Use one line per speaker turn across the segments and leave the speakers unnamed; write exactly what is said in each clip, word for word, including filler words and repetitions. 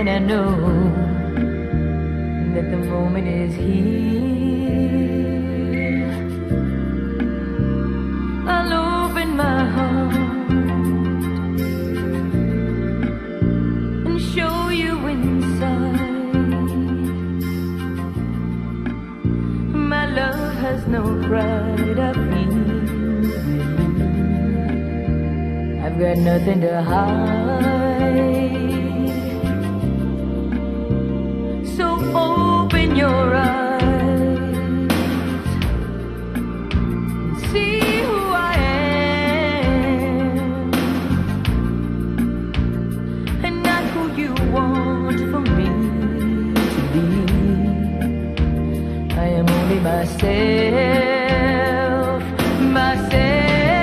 and I know that the moment is here. I'll open my heart and show you inside. My love has no pride, I feel I've got nothing to hide. So open your eyes and see who I am, and not who you want for me to be. I am only myself, myself.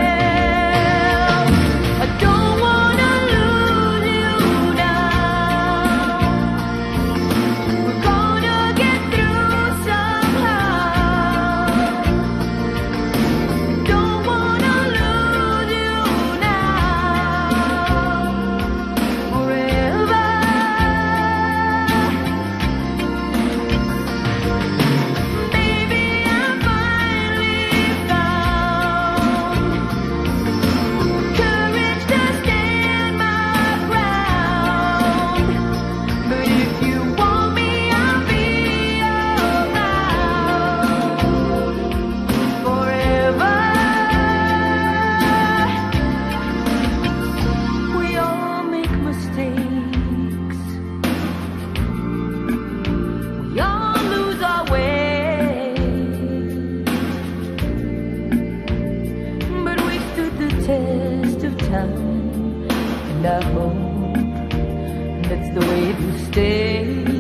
Test of time, and I hope that's the way to stay.